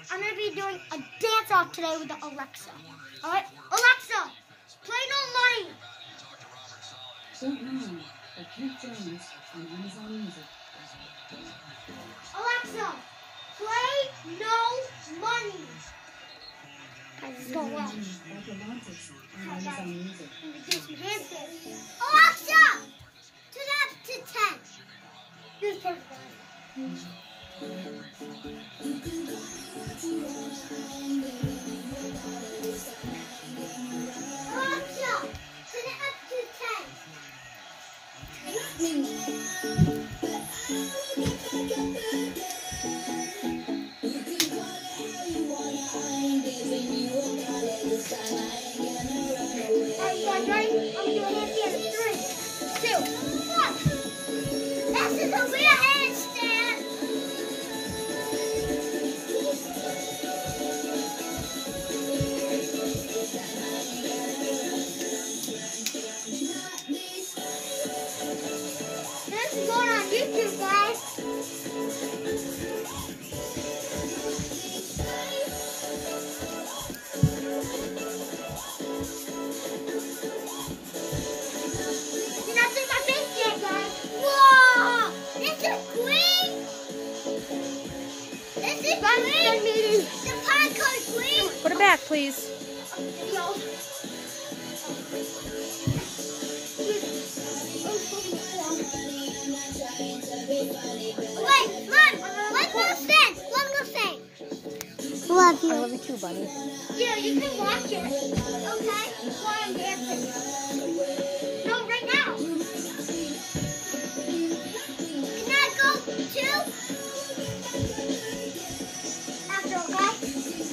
I'm going to be doing a dance off today with the Alexa. Alright? Alexa, play No Money. Don't know, but Keith Jones on Amazon Music. Alexa, play No Money. Guys, it's going well. Like Romantics on Amazon Music. I'm going to do some handstands. Alexa, turn up to 10. This is perfect, guys. Alexa, turn it up to 10. Alright, guys, ready? I'm doing handstand in 3, 2, 1. This is a real handstand. This is going on YouTube, guys. You're not seeing my face yet, guys. Whoa! This is Queen. This is Queen. The Popcorn Queen. Put it back, please. Wait, Mom, one more thing. Love you. I love you too, buddy. Yeah, you can watch it. Okay? While I'm dancing. No, right now. Can I go too? After, okay?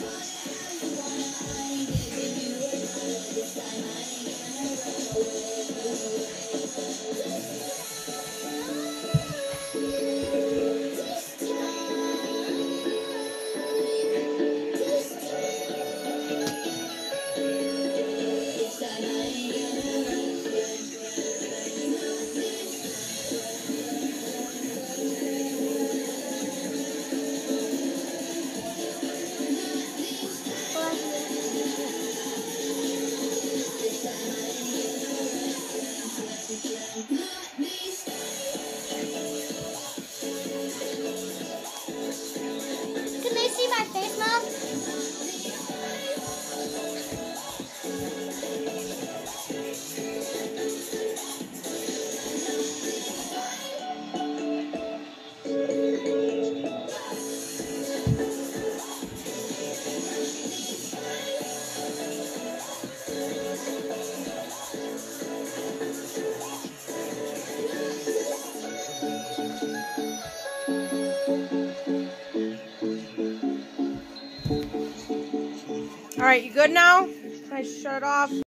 Can they see my face, Mom? All right, you good now? Can I shut it off?